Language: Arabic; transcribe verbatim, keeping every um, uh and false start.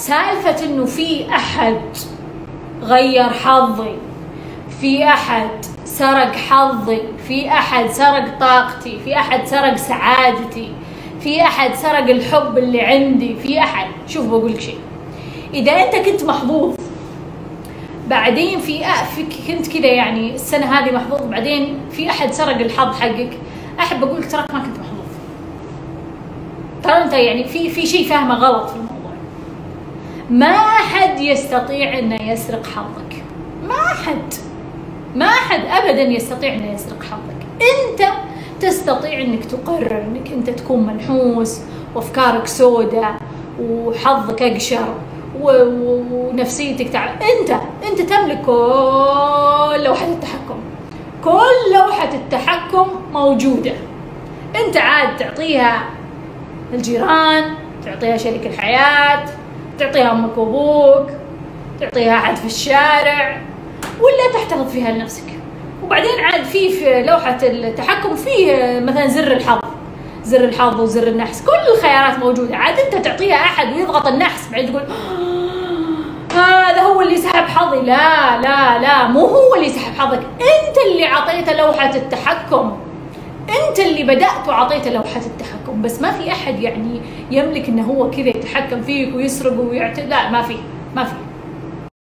سالفة انه في احد غير حظي، في احد سرق حظي، في احد سرق طاقتي، في احد سرق سعادتي، في احد سرق الحب اللي عندي، في احد. شوف بقول لك شيء، اذا انت كنت محظوظ بعدين في في كنت كذا يعني السنه هذه محظوظ، بعدين في احد سرق الحظ حقك، احب اقول لك تراك ما كنت محظوظ. ترى انت يعني في في شيء فاهمه غلط في الموضوع. ما احد يستطيع انه يسرق حظك، ما احد ما احد ابدا يستطيع انه يسرق حظك. انت تستطيع انك تقرر انك انت تكون منحوس وافكارك سوداء وحظك اقشر ونفسيتك تعب. انت انت تملك كل لوحة التحكم، كل لوحة التحكم موجودة. انت عاد تعطيها الجيران، تعطيها شريك الحياة، تعطيها امك وابوك، تعطيها احد في الشارع، ولا تحتفظ فيها لنفسك. وبعدين عاد في في لوحة التحكم فيه مثلا زر الحظ، زر الحظ وزر النحس، كل الخيارات موجودة. عاد انت تعطيها احد ويضغط النحس، بعدين تقول هذا هو اللي سحب حظي. لا لا لا، مو هو اللي سحب حظك، انت اللي عطيته لوحة التحكم، انت اللي بدأت وعطيته لوحة التحكم. بس ما في احد يعني يملك انه هو كذا يتحكم فيك ويسرق ويعتدي. لا، ما في ما في